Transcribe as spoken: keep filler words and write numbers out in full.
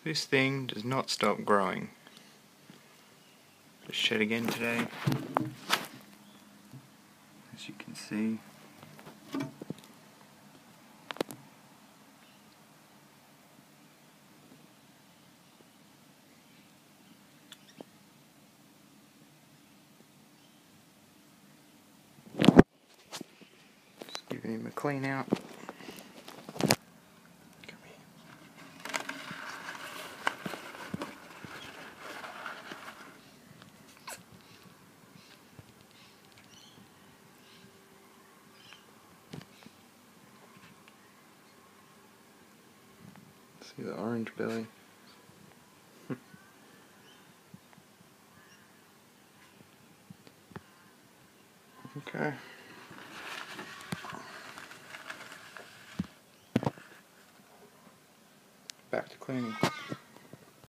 This thing does not stop growing. Just shed again today, as you can see. Just giving him a clean out. Come here. See the orange belly? Okay. Back to cleaning.